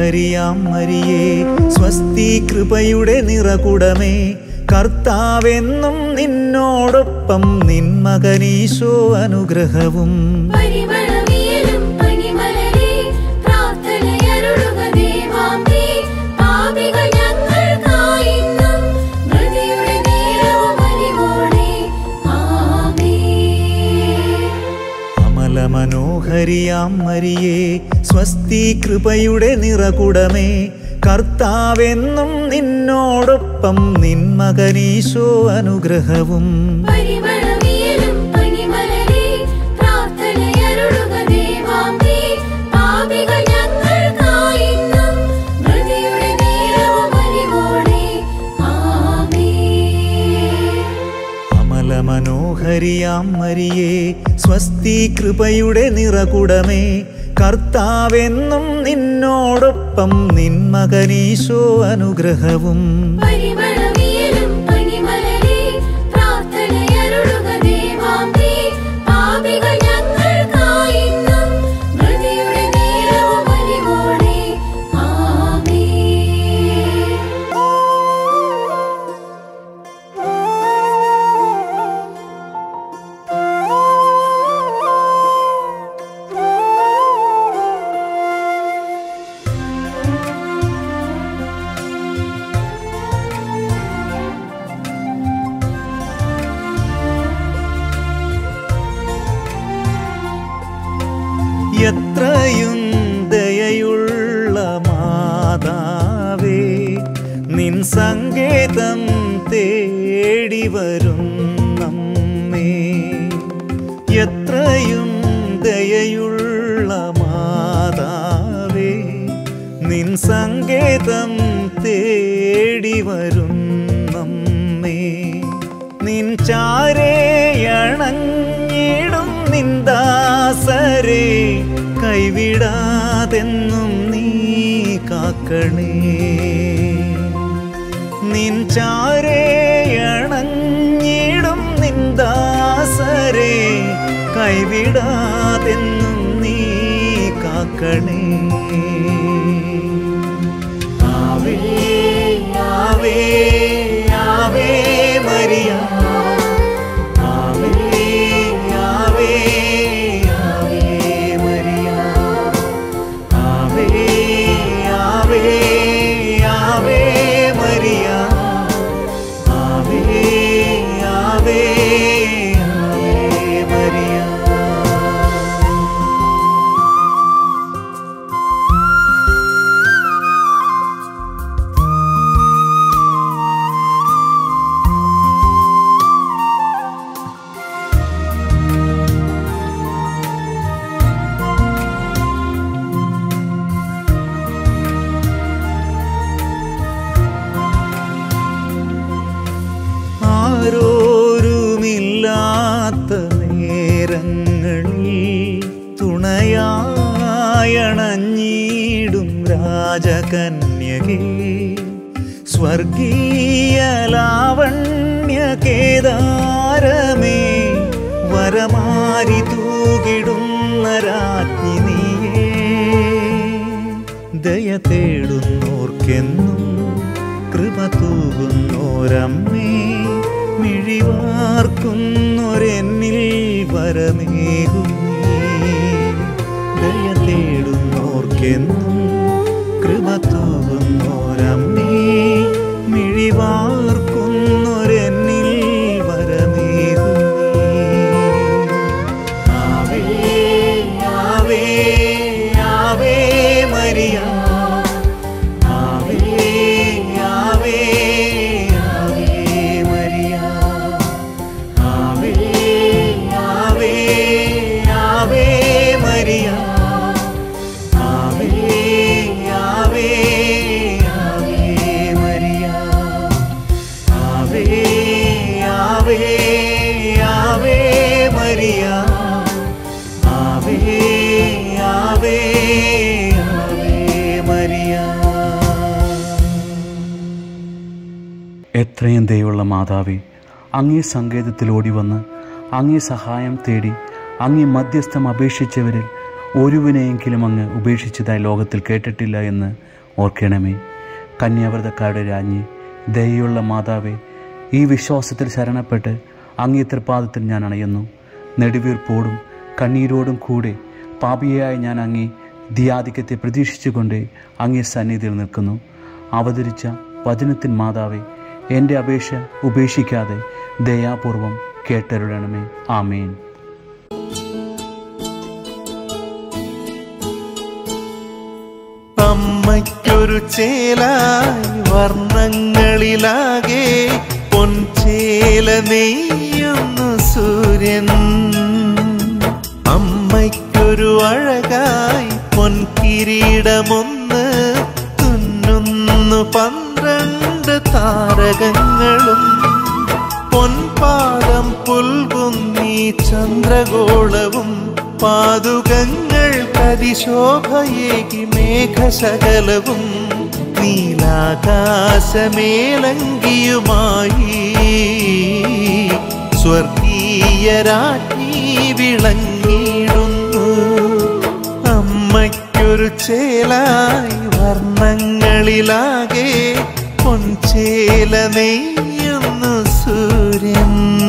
മനോഹരിയാം മരിയേ സ്വസ്തി കൃപയുടെ നിറകുടമേ കർത്താവെന്നും നിന്നോടൊപ്പം നിൻ മകനീശോ അനുഗ്രഹവും മനോഹരിയാം മരിയേ സ്വസ്തി കൃപയുടെ നിറകുടമേ കർത്താവെന്നും നിന്നോടൊപ്പം നിൻ മകനീശോ അനുഗ്രഹവും മനോഹരിയാം മരിയേ സ്വസ്തി കൃപയുടെ നിറകുടമേ കർത്താവെന്നും നിന്നോടൊപ്പം നിൻ മകനീശോ അനുഗ്രഹവും എത്രയും ദയയുള്ള മാതാവേ നിൻ സങ്കേതം തേടി വരും നമ്മേ എത്രയും ദയയുള്ള മാതാവേ നിൻ സങ്കേതം തേടി വരും നമ്മേ നിൻ ചാരേയണഞ്ഞിടും നിന്ദാസരേ കൈവിടാതെന്നും നീ കാക്കണേ നിൻ ചാരേയണഞ്ഞിടും നിന്ദാസരേ കൈവിടാതെന്നും നീ കാക്കണേ ആവേ ആവേ ആവേ മരിയ ആരോരുമില്ലാത്ത നേരങ്ങളിൽ തുണയായണഞ്ഞിടും രാജകന്യകേ സ്വർഗീയ ലാവണ്യകേദാരമേ വരമാരി തൂകിടുന്ന രാജ്ഞി നീയേ ദയ തേടുന്നോർക്കെന്നും കൃപ തൂകുന്നോരമ്മേ മിഴിവാർക്കുന്നൊരെന്നിൽ വരമേകുന്നേ ദയ തേടുന്നോർക്കെന്നും കൃപ തൂകുന്നോരമ്മേ മിഴിവാർക്കുന്നൊരെന്നിൽ വരമേകുന്നേ ആവേ ആവേ ആവേ മരിയ എത്രയും ദയുള്ള മാതാവേ, അങ്ങേ സങ്കേതത്തിൽ ഓടിവന്ന് അങ്ങേ സഹായം തേടി അങ്ങേ മധ്യസ്ഥം അപേക്ഷിച്ചവരിൽ ഒരുവിനെയെങ്കിലും അങ്ങ് ഉപേക്ഷിച്ചതായി ലോകത്തിൽ കേട്ടിട്ടില്ല എന്ന് ഓർക്കണമേ. കന്യാവ്രതക്കാരുടെ രാജ്ഞി, ദയയുള്ള മാതാവേ, ഈ വിശ്വാസത്തിൽ ശരണപ്പെട്ട് അങ്ങേ തൃപ്പാദത്തിൽ ഞാൻ അണയുന്നു. നെടുവീർപ്പോടും കണ്ണീരോടും കൂടെ പാപിയായി ഞാൻ അങ്ങേ ധിയാധിക്യത്തെ പ്രതീക്ഷിച്ചുകൊണ്ട് അങ്ങേ സന്നിധിയിൽ നിൽക്കുന്നു. അവതരിച്ച വചനത്തിൻ മാതാവേ, എൻ്റെ അപേക്ഷ ഉപേക്ഷിക്കാതെ ദയാപൂർവം കേട്ടരുളണമേ. ആമേൻ. അമ്മയ്ക്കൊരു ചേലായി വർണ്ണങ്ങളിലാകെ പൊൻചേല നെയ്യുന്നു സൂര്യൻ. അമ്മയ്ക്കൊരു അഴകായി പൊൻകിരീടമൊന്ന് തുന്നുന്നു 12 താരകങ്ങളും. പൊൻപാദം പുൽകുന്നീ ചന്ദ്രഗോളവും പാതുകങ്ങൾ കരിശോഭയേകി മേഘശകലവും നീലാകാശമേലങ്കിയുമായി സ്വർഗീയ രാജ്ഞി വിളങ്ങിടുന്നു. അമ്മയ്ക്കൊരു ചേലായി വർണ്ണങ്ങളിലാകെ പൊൻചേല നെയ്യുന്നു സൂര്യൻ.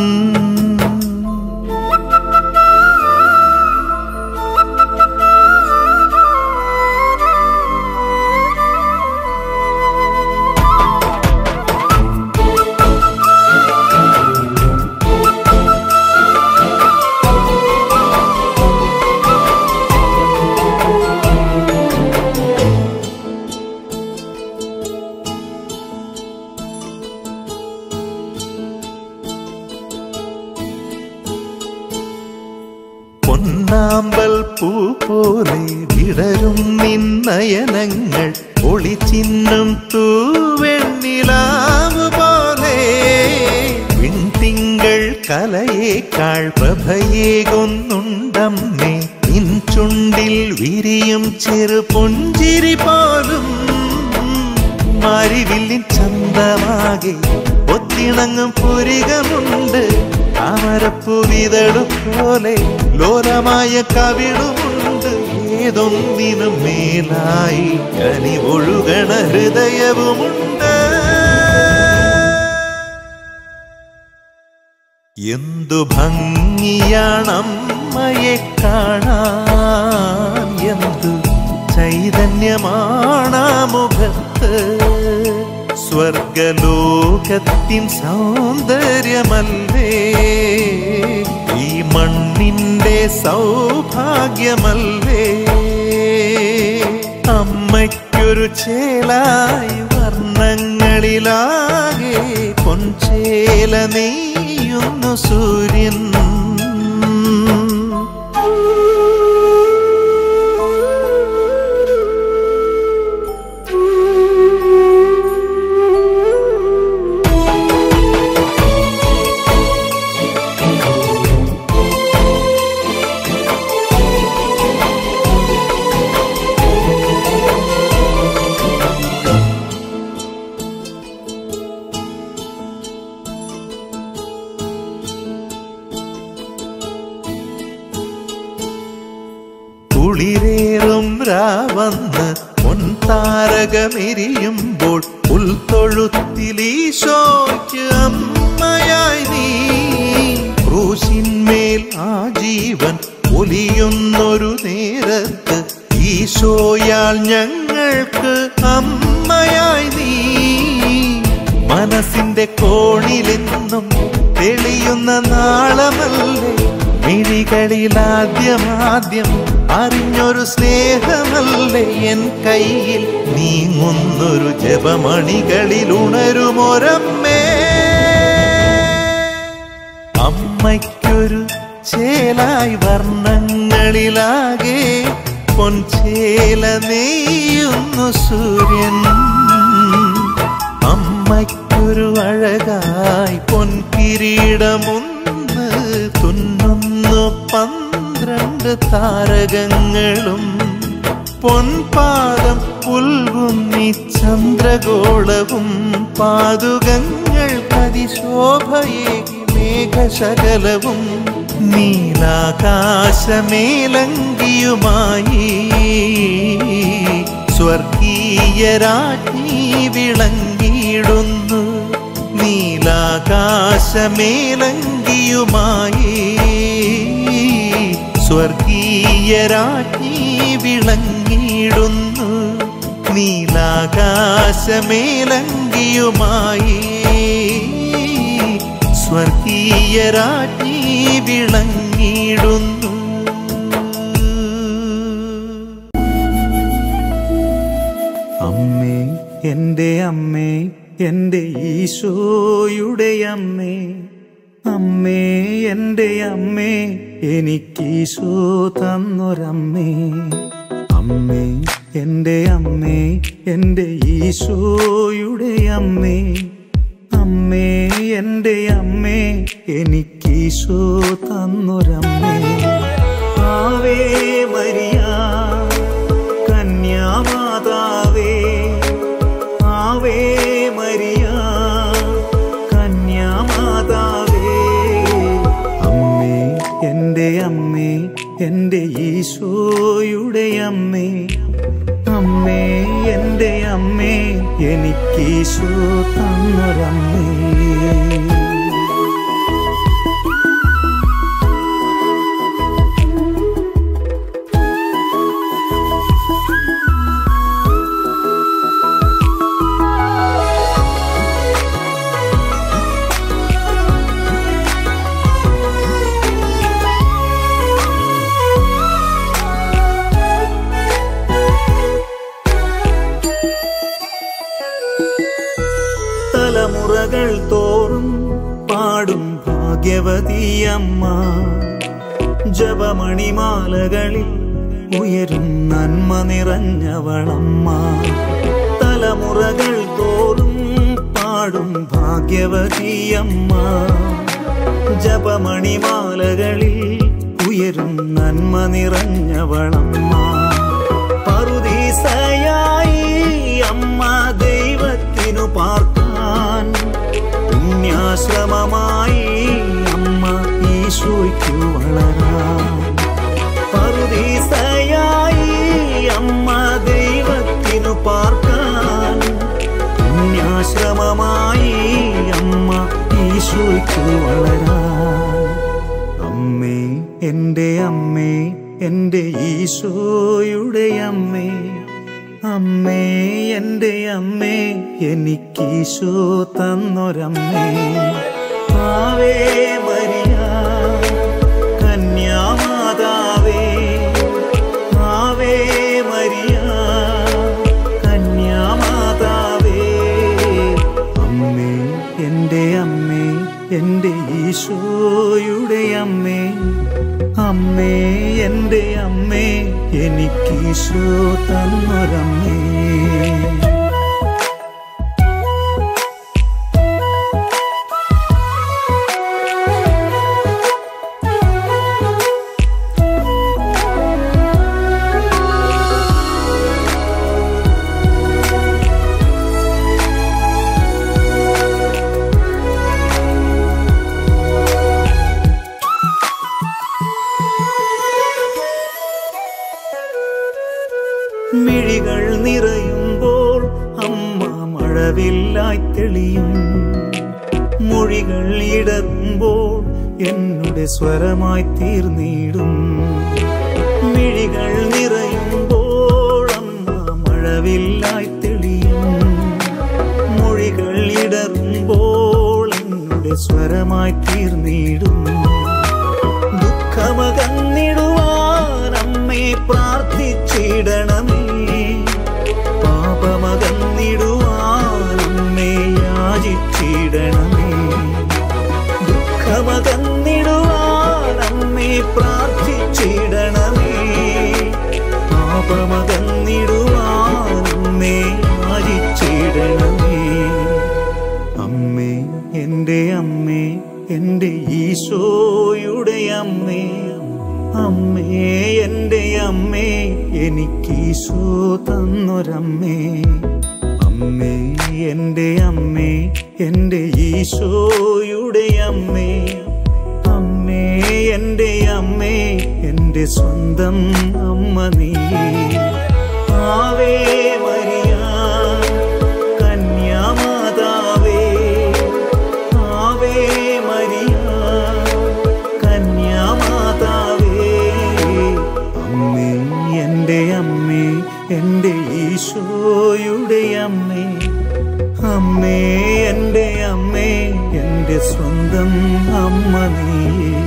പൊന്നാമ്പൽ പൂ പോലെ വിടരും നിന്നയനങ്ങൾ ഒളിച്ചിന്നും തൂവെണ്ണിലാവ് പോലെ. വിൺതിങ്കൾ കലയേക്കാൾ പ്രഭയേകൊന്നുണ്ടമ്മേ, നിൻ ചുണ്ടിൽ വിരിയും ചെറു പുഞ്ചിരി പോലും. മാരിവില്ലിൻ ചന്തമാകെ ഒത്തിണങ്ങും പുരികമുണ്ട്. താമരപ്പൂവിതളുപോലെ ലോലമായ കവിളുമുണ്ട്. ഏതൊന്നിനും മേലായി കനിവൊഴുകണ ഹൃദയവുമുണ്ട്. എന്തു ഭംഗിയാണമ്മയെ കാണാൻ, എന്തു ചൈതന്യമാണാ മുഖത്ത്. സ്വർഗലോകത്തിൻ സൗന്ദര്യമല്ലേ, ഈ മണ്ണിന്റെ സൗഭാഗ്യമല്ലേ. അമ്മയ്ക്കൊരു ചേലായി വർണ്ണങ്ങളിലാകെ പൊൻചേല നെയ്യുന്നു സൂര്യൻ. കുളിരേറും രാവന്ന് പൊൻതാരകമെരിയുമ്പോൾ പുൽത്തൊഴുത്തിലീശോയ്ക്ക് അമ്മയായി നീ. ക്രൂശിന്മേൽ ആ ജീവൻ ഒലിയുന്നൊരു നേരത്ത് ഈശോയാൽ ഞങ്ങൾക്ക് അമ്മയായി നീ. മനസ്സിന്റെ കോണിലെന്നും തെളിയുന്ന നാളമല്ലേ, മിഴികളിലാദ്യമാദ്യം അറിഞ്ഞൊരു സ്നേഹമല്ലേ. എൻ കയ്യിൽ നീങ്ങുന്നൊരു ജപമണികളിൽ ഉണരുമൊരമ്മേ. അമ്മയ്ക്കൊരു ചേലായി വർണ്ണങ്ങളിലാകെ പൊൻചേല നെയ്യുന്നു സൂര്യൻ. അമ്മയ്ക്കൊരു അഴകായി പൊൻകിരീടമൊന്ന് തുന്നുന്നു 12 താരകങ്ങളും. പൊൻപാദം പുൽകുന്നി ചന്ദ്രഗോളവും പാതുകങ്ങൾ അതിശോഭയേകി മേഘശകലവും നീലാകാശമേലങ്കിയുമായി സ്വർഗീയ രാജ്ഞി വിളങ്ങിയിടുന്നു. നീലാകാശമേലങ്കിയുമായി സ്വർഗീയ രാജ്ഞി വിളങ്ങിയിടുന്നു. നീലാകാശമേലങ്കിയുമായി സ്വർഗീയ രാജ്ഞി വിളങ്ങിയിടുന്നു. അമ്മേ, എൻ്റെ അമ്മേ, എൻ്റെ ഈശോയുടെ അമ്മേ, അമ്മേ, എൻ്റെ അമ്മേ, എനിക്കീശോ തന്നൊരമ്മേ. അമ്മേ, എൻ്റെ അമ്മേ, എൻ്റെ ഈശോയുടെ അമ്മേ, അമ്മേ, എൻ്റെ അമ്മേ, എനിക്കീശോ തന്നൊരമ്മേ. ആവേ മരിയ കന്യാമാതാവേ, ആവേ മരിയ കന്യാമാതാവേ. അമ്മേ, എൻ്റെ അമ്മേ, എൻ്റെ ഈശോയുടെ അമ്മേ, അമ്മേ, എൻ്റെ അമ്മേ, എനിക്കീശോ തന്നൊരമ്മേ. തലമുറകൾ തോറും പാടും ഭാഗ്യവതിയമ്മ, ജപമണിമാലകളിൽ ഉയരും നന്മ നിറഞ്ഞവളമ്മ. തലമുറകൾ തോറും പാടും ഭാഗ്യവതിയമ്മ, ജപമണിമാലകളിൽ ഉയരും നന്മ നിറഞ്ഞവളമ്മ. പറുദീസയായി അമ്മ ദൈവത്തിനു പാർക്കാൻ, പുണ്യാശ്രമമായി അമ്മ ഈശോയ്ക്കു വളരാൻ. പറുദീസയായി അമ്മ ദൈവത്തിനു പാർക്കാൻ, പുണ്യാശ്രമമായി അമ്മ ഈശോയ്ക്കു വളരാൻ. അമ്മേ, എൻ്റെ അമ്മേ, എൻ്റെ ഈശോയുടെ അമ്മേ, അമ്മേ, എൻ്റെ അമ്മേ, എനിക്കീശോ തന്നൊരമ്മേ. ആവേ മരിയ കന്യാമാതാവേ, ആവേ മരിയ കന്യാമാതാവേ. അമ്മേ, എൻ്റെ അമ്മേ, എൻ്റെ ഈശോയുടെ അമ്മേ, അമ്മേ, എൻ്റെ അമ്മേ, എനിക്കീശോ തന്നൊരമ്മേ. മിഴികൾ നിറയുമ്പോൾ അമ്മ മഴവില്ലായി തെളിയും, മൊഴികൾ ഇടറുമ്പോൾ എന്നുടെ സ്വരമായി തീർന്നിടും. മിഴികൾ നിറയുമ്പോൾ അമ്മ മഴവില്ലായി തെളിയും, മൊഴികൾ ഇടറുമ്പോൾ എന്നുടെ സ്വരമായി തീർന്നിടും. ദുഃഖമകന്നിടുവാൻ അമ്മേ പ്രാർത്ഥിച്ചിടണമേ, പാപമകന്നിടുവാൻ അമ്മേ യാചിച്ചിടണമേ. ദുഃഖമകന്നിടുവാൻ അമ്മേ പ്രാർത്ഥിച്ചിടണമേ, പാപമകന്നിടുവാൻ അമ്മേ യാചിച്ചിടണമേ. അമ്മേ, എൻ്റെ അമ്മേ, എൻ്റെ ഈശോയുടെ അമ്മേ, അമ്മേ, എൻ്റെ അമ്മേ, എനിക്കീശോ തന്നൊരമ്മേ. അമ്മേ, എൻ്റെ അമ്മേ, എൻ്റെ ഈശോയുടെ അമ്മേ, അമ്മേ, എൻ്റെ എൻ്റെ സ്വന്തം അമ്മ നീ. ആവേ മരിയ കന്യാമാതാവേ, ആവേ മരിയ കന്യാമാതാവേ. അമ്മേ എൻ്റെ അമ്മേ, എൻ്റെ ഈശോയുടെ അമ്മേ, അമ്മേ എൻ്റെ അമ്മേ, എൻ്റെ സ്വന്തം അമ്മ നീ.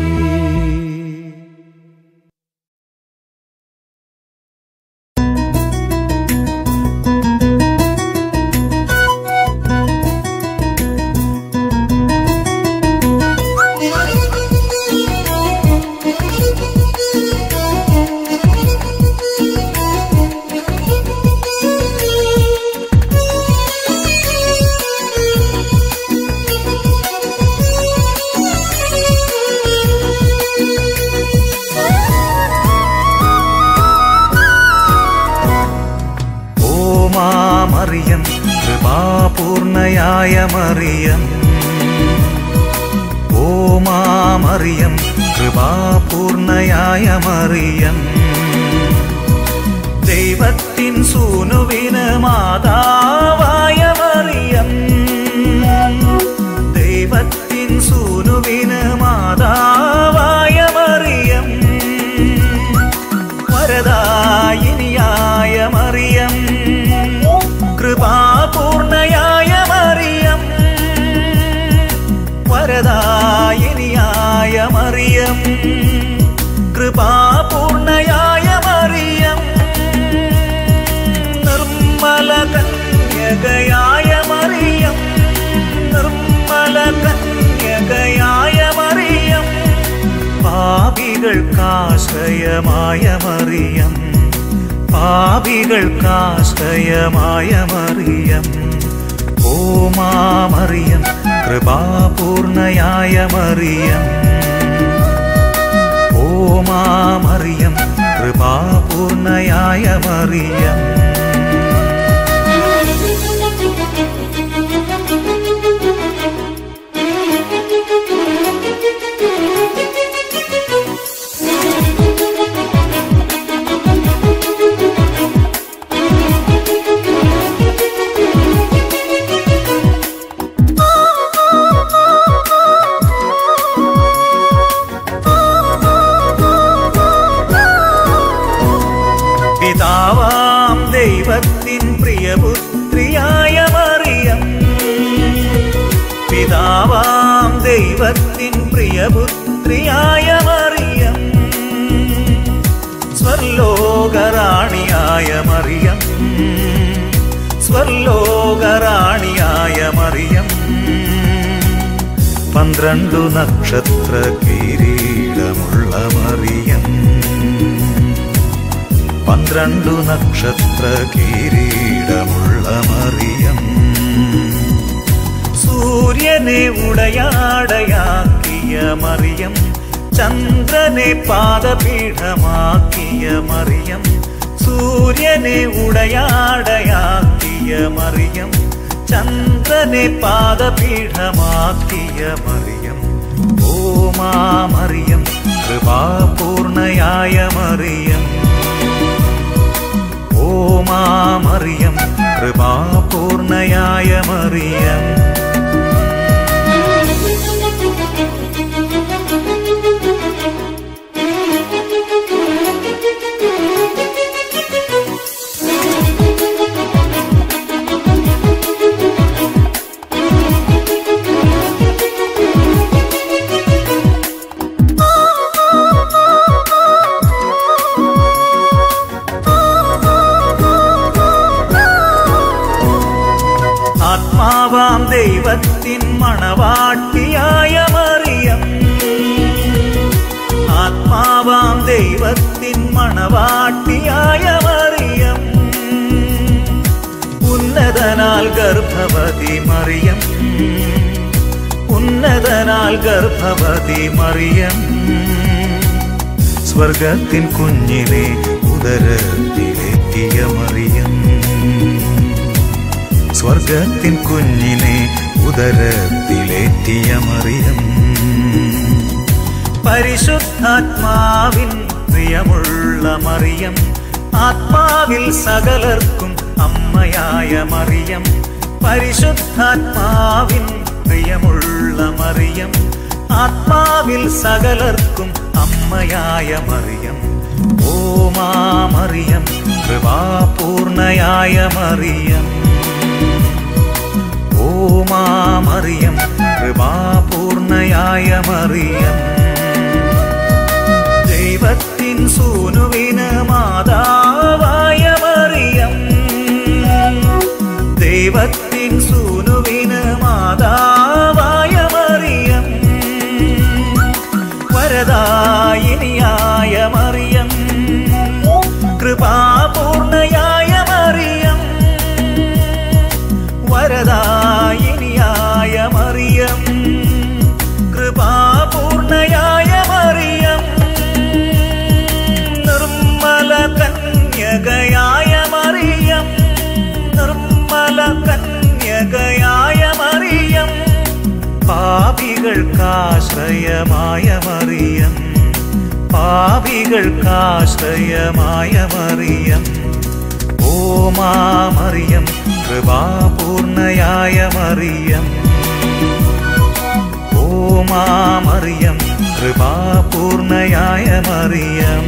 മറിയം കൃപാപൂർണയായ മറിയം, ഓ മറിയം കൃപാപൂർണയായ മറിയം, ദൈവത്തിൻ സൂനുവിന് മാതാവായ മറിയം, ദൈവത്തിൻ സൂനുവിന് മാതാവായ മറിയം, വരദായിനിയായ മറിയം, കൃപാപൂർണയായ മറിയം, വരദായിനിയായ മറിയം, കൃപാപൂർണയായ മറിയം, നിർമ്മല കന്യകയായ മറിയം, നിർമ്മല കന്യകയായ മറിയം, പാപികൾക്കാശ്രയമായ മറിയം, പാപികൾക്കാശ്രയമായ മറിയം, ഓ മറിയം കൃപാപൂർണയായ മറിയം, ഓ മറിയം കൃപാപൂർണയായ മറിയം. പിതാവാം ദൈവത്തിൻ പ്രിയപുത്രിയായ മറിയം, പിതാവാം ദൈവത്തിൻ പ്രിയപുത്രിയായ മറിയം, സ്വർലോകറാണിയായ മറിയം, സ്വർലോകറാണിയായ മറിയം, 12 നക്ഷത്ര കിരീടമുള്ള മറിയം, 12 നക്ഷത്ര കിരീടമുള്ള മറിയം, സൂര്യനെ ഉടയാടയാക്കിയ മറിയം, ചന്ദ്രനെ പാദപീഠമാക്കിയ മറിയം, സൂര്യനെ ഉടയാടയാക്കിയ മറിയം, ചന്ദ്രനെ പാദപീഠമാക്കിയ മറിയം, ഓ മറിയം കൃപാപൂർണയായ മറിയം, ഓ മറിയം കൃപാപൂർണയായ മറിയം. ആത്മാവാം ദൈവത്തിൻ മണവാട്ടിയായ മറിയം, ആത്മാവാം ദൈവത്തിൻ മണവാട്ടിയായ മറിയം, ഉന്നതനാൽ ഗർഭവതി മറിയം, ഉന്നതനാൽ ഗർഭവതി മറിയം, സ്വർഗത്തിൻ കുഞ്ഞിനെ ഉദരത്തിലെത്തിയ മറിയം, സ്വർഗത്തിൻ കുഞ്ഞിനെ ഉദരത്തിലേറ്റിയ മറിയം, പരിശുദ്ധാത്മാവിൻ പ്രിയമുള്ള മറിയം, ആത്മാവിൽ സകലർക്കും അമ്മയായ മറിയം. പരിശുദ്ധാത്മാവിൻ പ്രിയമുള്ള മറിയം, ആത്മാവിൽ സകലർക്കും അമ്മയായ മറിയം. ഓ മാ മറിയം, കൃപാപൂർണയായ മറിയം. ഓ മാ മറിയം, കൃപാപൂർണയായ മറിയം. ദൈവത്തിൻ സൂനുവിന് മാതാവായ മറിയം. ദൈവത്തിൻ സൂനുവിന് മാതാവായ മറിയം. വരദായിനിയായ മറിയം, കൃപാപൂർണയായ മറിയം. വരദായിനിയായ മറിയം, കൃപാപൂർണയായ മറിയം. നിർമ്മല കന്യകയായ മറിയം, നിർമ്മല കന്യകയായ മറിയം. പാപികൾക്കാശ്രയമായ മറിയം, പാപികൾക്കാശ്രയമായ മറിയം. ഓ മാ മറിയം, കൃപാപൂർണയായ മറിയം. ഓ മാ മറിയം, കൃപാപൂർണയായ മറിയം.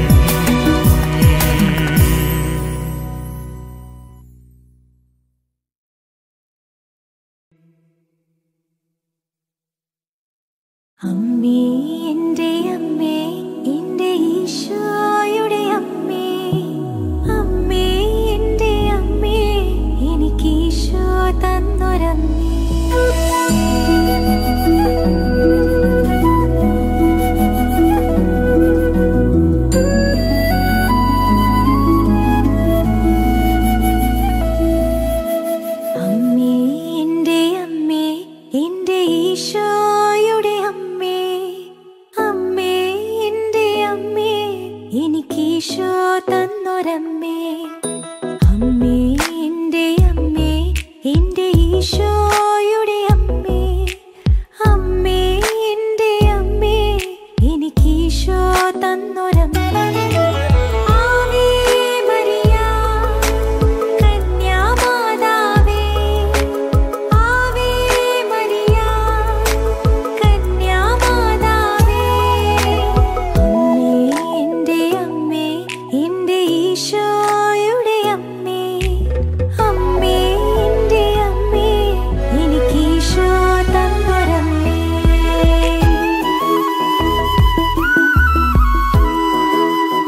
അമ്മേ എൻ്റെ അമ്മേ, എൻ്റെ ഈശോയുടെ അമ്മേ. അമ്മേ എൻ്റെ അമ്മേ, എനിക്ക് ഈശോ തന്നൊരമ്മേ. അമ്മേ എൻ്റെ അമ്മേ, എൻ്റെ ഈശോയുടെ അമ്മേ. അമ്മേ എൻ്റെ അമ്മേ, എനിക്ക് ഈശോ തന്നൊരമ്മേ. അമ്മേ എൻ്റെ അമ്മേ, എൻ്റെ ഈശോയുടെ അമ്മേ. അമ്മേ എൻ്റെ അമ്മേ, എനിക്ക് ഈശോ തന്നൊരമ്മേ. ആവേ മരിയ കന്യാമാതാവേ, ആവേ മരിയ കന്യാമാതാവേ. അമ്മേ എൻ്റെ അമ്മേ, എൻ്റെ ഈശോയുടെ അമ്മേ. അമ്മേ എൻ്റെ അമ്മേ, എനിക്ക് ഈശോ തന്നൊരമ്മേ.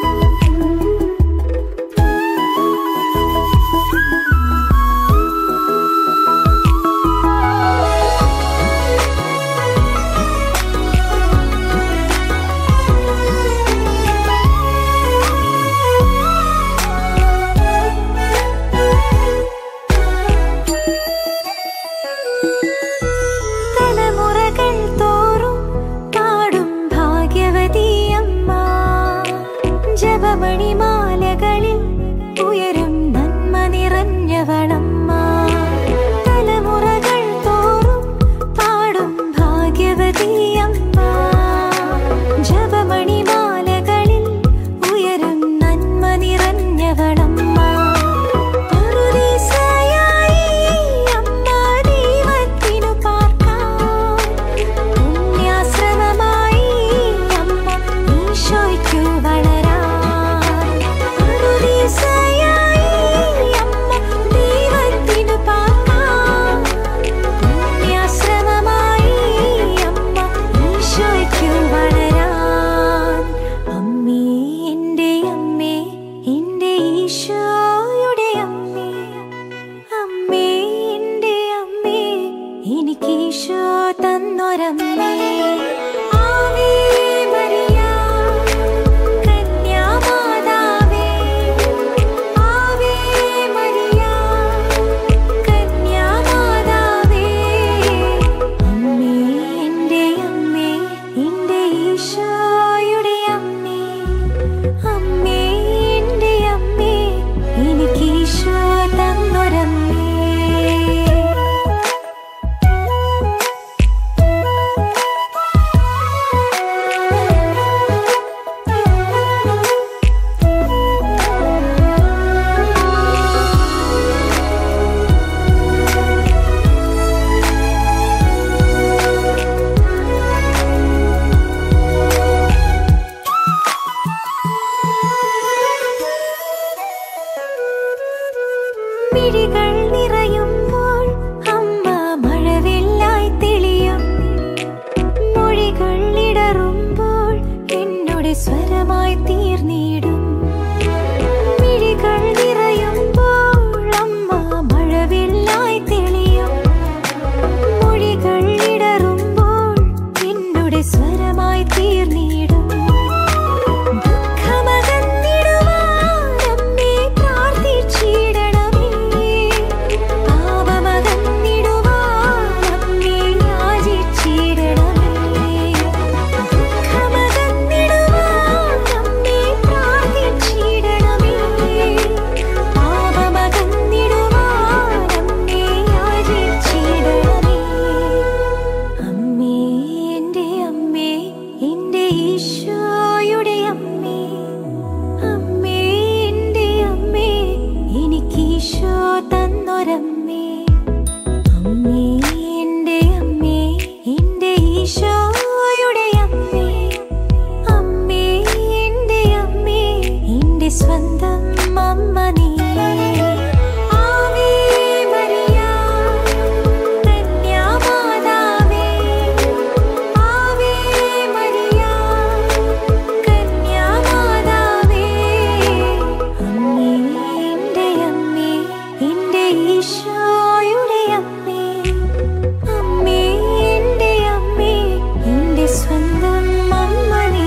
സ്വരമായി തീർന്നിടും. മിഴികൾ നിറയുമ്പോൾ അമ്മ മഴവില്ലായി തെളിയും. മൊഴികൾ ഇടറുമ്പോൾ എന്നുടെ സ്വരമായി തീർന്നിടും. ദുഃഖമകന്നിടുവാൻ അമ്മേ പ്രാർത്ഥിച്ചിടണമേ. പാപമകന്നിടുവാൻ അമ്മേ യാചിച്ചിടണമേ. ദുഃഖമകന്നിടുവാൻ അമ്മേ പ്രാർത്ഥിച്ചിടണമേ. പാപമകന്നിടുവാൻ അമ്മേ യാചിച്ചിടണമേ. അമ്മേ എൻ്റെ അമ്മേ, എൻ്റെ ഈശോയുടെ അമ്മേ. അമ്മേ എൻ്റെ അമ്മേ, എനിക്ക് ഈശോ തന്നൊരമ്മേ. അമ്മേ എൻ്റെ അമ്മേ, എൻ്റെ ഈശോയുടെ അമ്മേ. അമ്മേ എൻ്റെ അമ്മേ, എൻ്റെ സ്വന്തം അമ്മ നീ. ആവേ മരിയ കന്യാമാതാവേ. ആവേ മരിയ കന്യാമാതാവേ. അമ്മേ എൻ്റെ അമ്മേ, എൻ്റെ ഈശോയുടെ അമ്മേ. അമ്മേ എൻ്റെ അമ്മേ, എൻ്റെ സ്വന്തം അമ്മ നീ.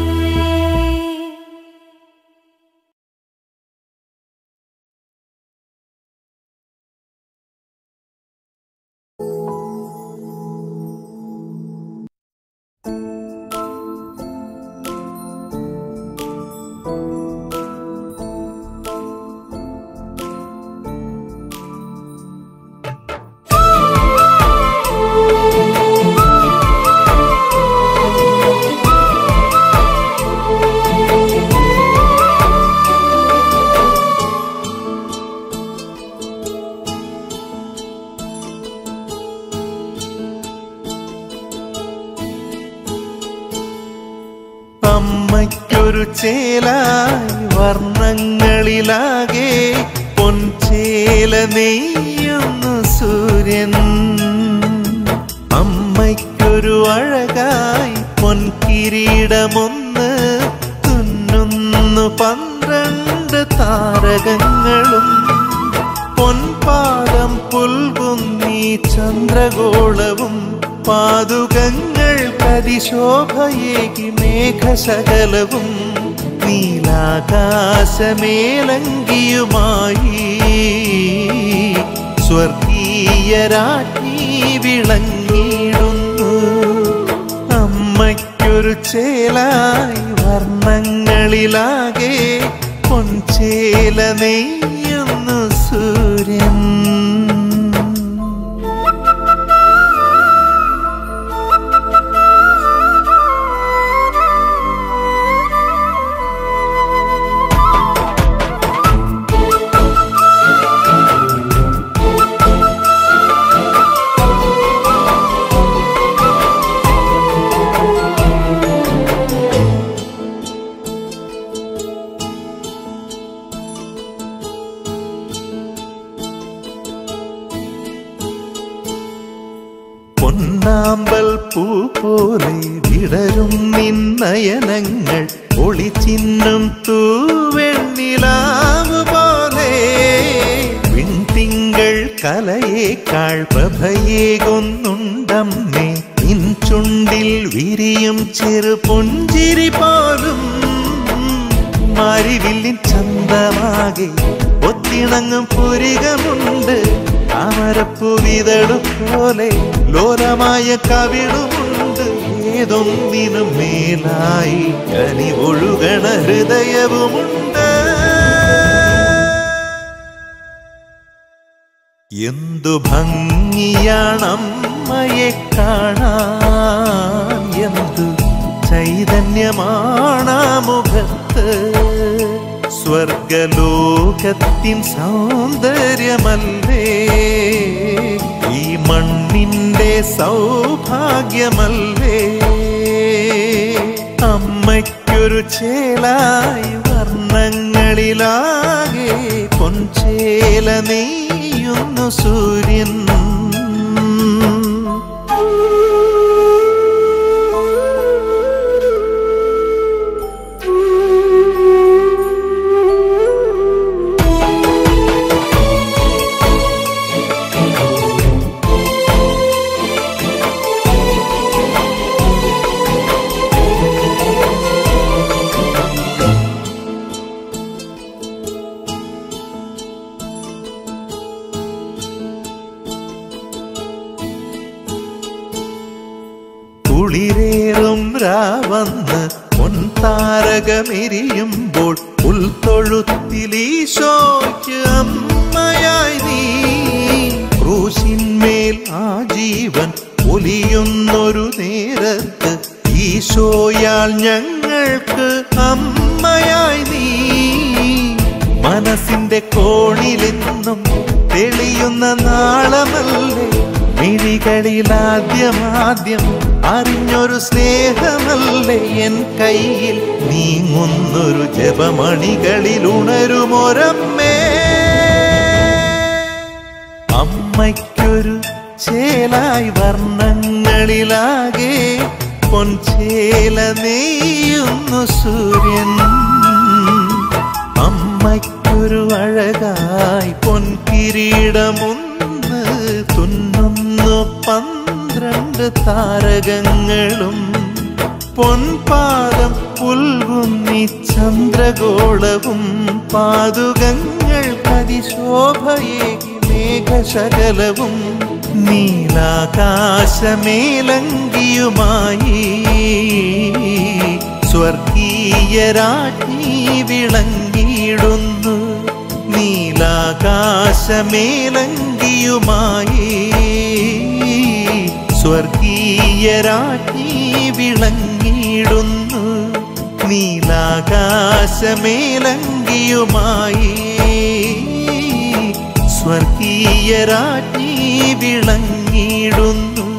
അമ്മയ്ക്കൊരു ചേലായി വർണ്ണങ്ങളിലാകെ പൊൻചേല നെയ്യുന്നു സൂര്യൻ. അമ്മയ്ക്കൊരു അഴകായി പൊൻകിരീടമൊന്ന് തുന്നുന്നു 12 താരകങ്ങളും. പൊൻപാദം പുൽകുന്നീ ചന്ദ്രഗോളവും പാതുകങ്ങൾ കരിശോഭയേകി മേഘസകലവും നീലാകാശമേലങ്കിയുമായി സ്വർഗീയ രാജ്ഞി വിളങ്ങിടുന്നു. അമ്മയ്ക്കൊരു ചേലായി വർണ്ണങ്ങളിലാകെ പൊൻചേല നെയ്യുന്നു സൂര്യൻ. പൊന്നാമ്പൽ പൂ പോലെ വിടരും നിന്നയനങ്ങൾ ഒളിച്ചിന്നും തൂവെണ്ണിലാവ് പോലെ. വിൺതിങ്കൾ കലയേക്കാൾ പ്രഭയേകൊന്നുണ്ടമ്മേ. നിൻ ചുണ്ടിൽ വിരിയും ചെറു പുഞ്ചിരി പോലും മാരിവില്ലിൻ ചന്തമാകെ ഒത്തിണങ്ങും പുരികമുണ്ട്. താമരപ്പൂവിതളുപോലെ ലോലമായ കവിളുമുണ്ട്. ഏതൊന്നിനും മേലായി കനിവൊഴുകണ ഹൃദയവുമുണ്ട്. എന്തു ഭംഗിയാണമ്മയെ കാണാൻ, എന്തു ചൈതന്യമാണാ മുഖത്ത്. സ്വർഗലോകത്തിൻ സൗന്ദര്യമല്ലേ, ഈ മണ്ണിന്റെ സൗഭാഗ്യമല്ലേ. അമ്മയ്ക്കൊരു ചേലായി വർണ്ണങ്ങളിലാകെ പൊൻചേല നെയ്യുന്നു സൂര്യൻ. പുൽപ്രാവന്ന് പൊൻതാരകമെരിയുമ്പോൾ പുൽത്തൊഴുത്തിലീശോയ്ക്ക് അമ്മയായി നീ ക്രൂശിന്മേൽ ആ ജീവൻ ഒലിയുന്നൊരു നേരത്ത് ഈശോയാൽ ഞങ്ങൾക്ക് അമ്മയായി നീ മനസ്സിന്റെ കോണിലെന്നും തെളിയുന്ന നാളമല്ലേ മിഴികളിലാദ്യമാദ്യം അറിഞ്ഞൊരു സ്നേഹമല്ലേ എൻ കയ്യിൽ നീങ്ങുന്നൊരു ജപമണികളിൽ ഉണരുമൊരമ്മേ അമ്മയ്ക്കൊരു ചേലായി വർണ്ണങ്ങളിലാകെ പൊൻചേല നെയ്യുന്നു സൂര്യൻ അമ്മയ്ക്കൊരു അഴകായി പൊൻകിരീടമൊന്ന് തുന്നുന്നു 12 താരകങ്ങളും പൊൻപാദം പുൽകുന്നി ചന്ദ്രഗോളവും പാതുകങ്ങൾ അതിശോഭയേകി മേഘശകലവും നീലാകാശമേലങ്കിയുമായി സ്വർഗീയ രാജ്ഞി വിളങ്ങിയിടുന്നു നീലാകാശമേലങ്കിയുമായി സ്വർഗീയ രാജ്ഞി വിളങ്ങിയിടുന്നു നീലാകാശമേലങ്കിയുമായി സ്വർഗീയ രാജ്ഞി വിളങ്ങിയിടുന്നു